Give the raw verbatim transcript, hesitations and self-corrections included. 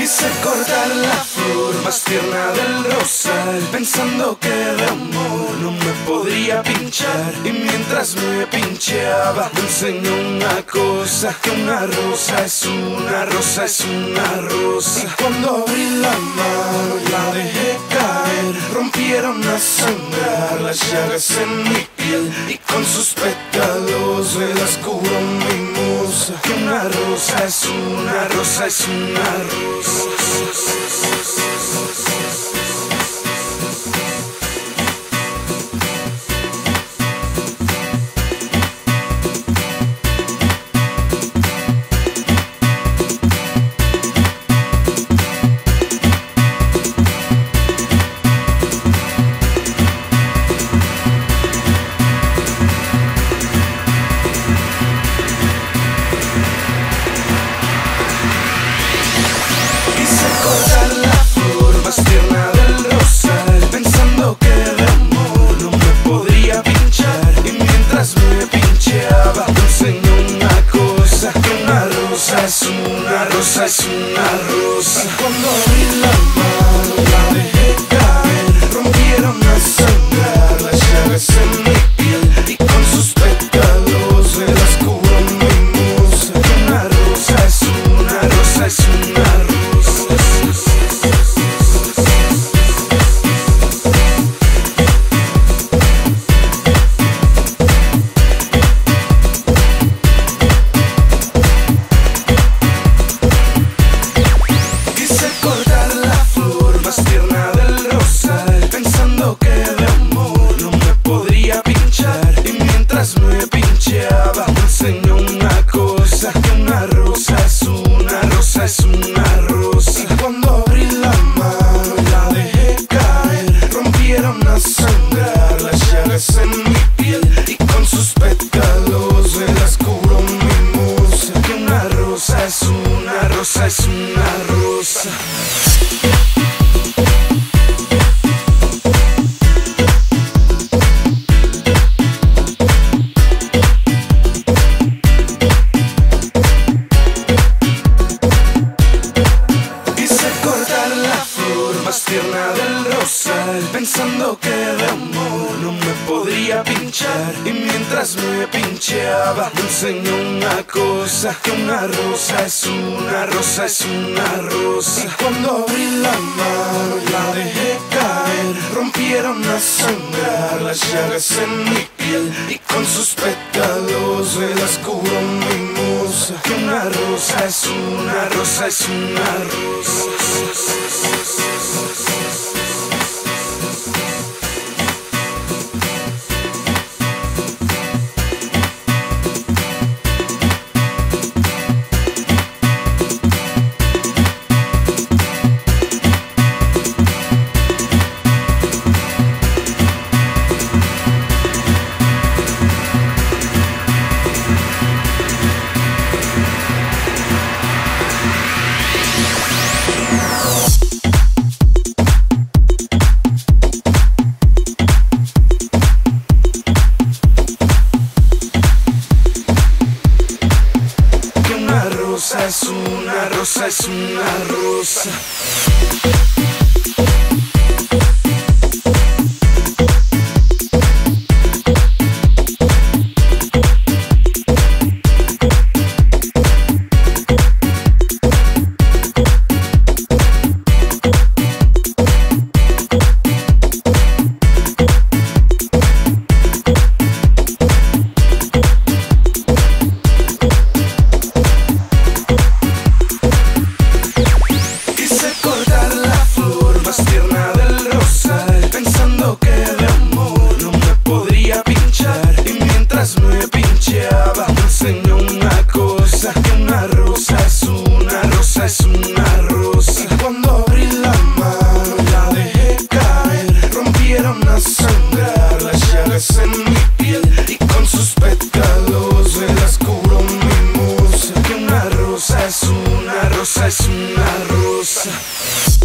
Quise cortar la flor más tierna del rosal, pensando que de amor no me podría pinchar. Y mientras me pincheaba me enseñó una cosa, que una rosa es una rosa es una rosa. Y cuando abrí la mano y la dejé caer, rompieron a sangrar las llagas en mi piel, y con sus pétalos me las cubrió mi musa. Que una rosa es una rosa es una rosa. Cortar la flor más tierna del rosal, pensando que de amor no me podría pinchar. Y mientras me pincheaba me enseñó una cosa, que una rosa es una rosa es una rosa. Y cuando abrí la mano la dejé caer, rompieron a sangrar las llagas en mi piel, y con sus pétalos me las cubrió mi musa. Que una rosa es una rosa es una rosa. Me pincheaba, me enseñó una cosa, que una rosa es una rosa es una rosa. Y cuando abrí la mano y la dejé caer, rompieron a sangrar las llagas en mi piel, y con sus pétalos me las cubrió mi musa. Que una rosa es una rosa es una rosa. Tierna del rosal, pensando que de amor no me podría pinchar. Y mientras me pincheaba me enseñó una cosa, que una rosa es una rosa es una rosa. Y cuando abrí la mano y la dejé caer, rompieron a sangrar las llagas en mi piel, y con sus pétalos me las cubrió mi musa. Que una rosa es una rosa es una rosa. Rosa es una rosa es una rosa. Me pincheaba, me enseñó una cosa, que una rosa es una rosa es una rosa. Y cuando abrí la mano y la dejé caer, rompieron a sangrar las llagas en mi piel, y con sus pétalos me las cubrió mi musa. Que una rosa es una rosa es una rosa.